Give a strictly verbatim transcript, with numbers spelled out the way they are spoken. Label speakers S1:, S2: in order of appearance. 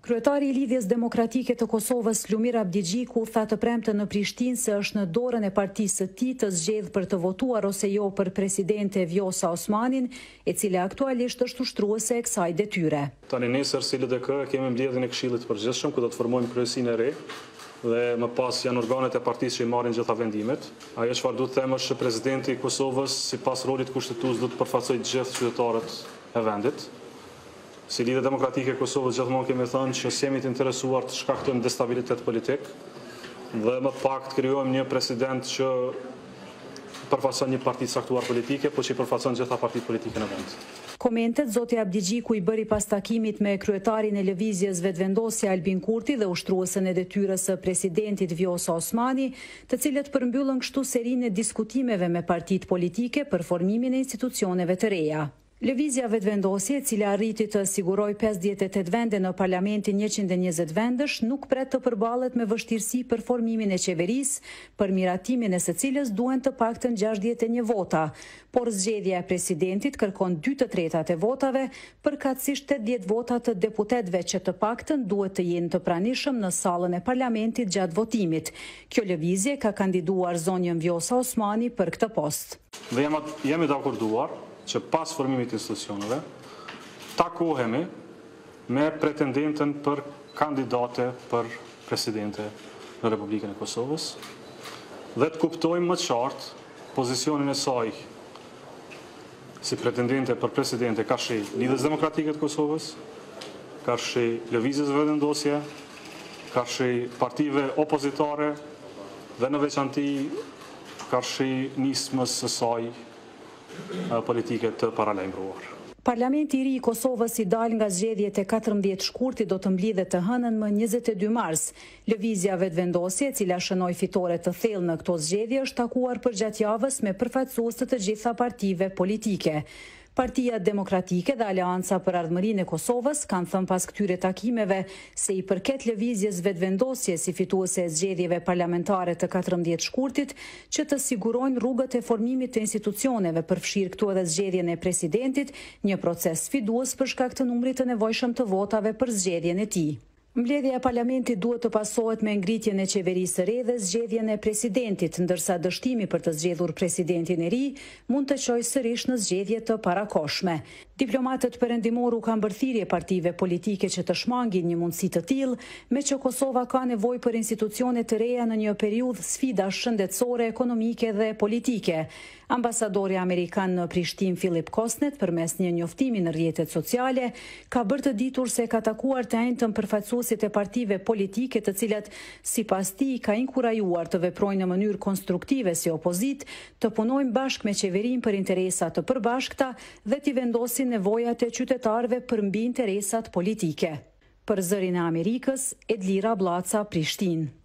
S1: Kryetari i Lidhjes Demokratike të Kosovës, Lumir Abdigjiku, tha të premte në Prishtinë se është në dorën e partisë së tij të zgjedhë për të votuar ose jo për presidente Vjosa Osmanin, e cila aktualisht është ushtruese e kësaj detyre.
S2: Tani nesër si L D K kemi mbledhjen e Këshillit të Përgjithshëm, ku do të formojmë kryesinë e re dhe më pas janë organet e partisë që i marrin gjitha vendimet. Ajo çfarë duhet të them është që presidenti i Kosovës, sipas rolit kushtetues, do të përfaqësojë të gjithë qytetarët e vendit. Si Lidhja Demokratike e Kosovës gjithmonë kemi thënë që jemi të interesuar të shkaktojmë destabilitet politik dhe më pak të krijojmë një president që përfaqëson një parti të caktuar politike, por që i përfaqëson gjitha partitë politike në vend.
S1: Komentet zoti Abdigjiku i bëri pas takimit me kryetarin e lëvizjes Vetëvendosja Albin Kurti dhe ushtruesën e detyrës së presidentit Vjosa Osmani, të cilët përmbyllën kështu serinë e diskutimeve me partitë politike për formimin e institucioneve të reja. Lëvizja Vetëvendosje, e cila arriti të sigurojë pesëdhjetë e tetë vende në parlamentin njëqind e njëzet vendësh, nuk pret të përballet me vështirësi për formimin e qeverisë, për miratimin e së cilës duhen të paktën gjashtëdhjetë e një vota, por zgjedhja e presidentit kërkon dy të tretat e votave, përkatësisht tetëdhjetë vota të deputetëve që të paktën duhet të jenë të pranishëm në sallën e parlamentit gjatë votimit. Kjo lëvizje ka kandiduar zonjën Vjosa Osmani për këtë post.
S2: Dhe jemi të akorduar që pas formimit të institucioneve, takohemi me pretendentën për kandidate për presidente në Republikën e Kosovës dhe të kuptojmë më qartë pozicionin e saj si pretendente për presidente ka shi Lidhjes Demokratike të Kosovës, ka shi Lëvizjes Vetëvendosje, ka shi partive opozitare dhe në veçanti ka shi nismës së saj politike të paralajmëruar.
S1: Parlamenti i ri i Kosovës i dal nga zgjedhjet e katërmbëdhjetë shkurtit do të mblidhet të hënën më njëzet e dy mars. Lëvizja Vetëvendosje, e cila shënoi fitore të thellë në këto zgjedhje, është takuar përgjatë javës me përfaqësues të të gjitha partive politike. Partia Demokratike dhe Aleanca për Ardhmërinë e Kosovës kanë thënë pas këtyre takimeve se i përket lëvizjes Vetëvendosje si fituese e zgjedhjeve parlamentare të katërmbëdhjetë shkurtit që të sigurojnë rrugët e formimit të institucioneve, përfshirë këtu edhe zgjedhjen e presidentit, një proces sfidues për shkak të numrit të nevojshëm të votave për zgjedhjen e tij. Mbledhja e parlamentit duhet të pasohet me ngritjen e qeverisë së re dhe zgjedhjen e presidentit, ndërsa dështimi për të zgjedhur presidentin e ri mund të çojë sërish në zgjedhje të parakohshme. Diplomatët perëndimor u kanë bërthirrje partive politike që të shmangin një mundësi të tillë, me që Kosova ka nevojë për institucione të reja në një periudhë sfidash shëndetësore, ekonomike dhe politike. Ambasadori amerikan në Prishtinë Philip Kosnet, përmes një njoftimi në rrjetet sociale, ka bërë të ditur se ka takuar të njëjtën përfaqësuesit e partive politike, të cilat sipas tij ka inkurajuar të veprojnë në mënyrë konstruktive si opozit, të punojnë bashkë me qeverinë për interesa të përbashkëta dhe t'i vendosin nevojat e qytetarëve për mbi interesat politike. Për Zërin e Amerikës, Edlira Blaca, Prishtinë.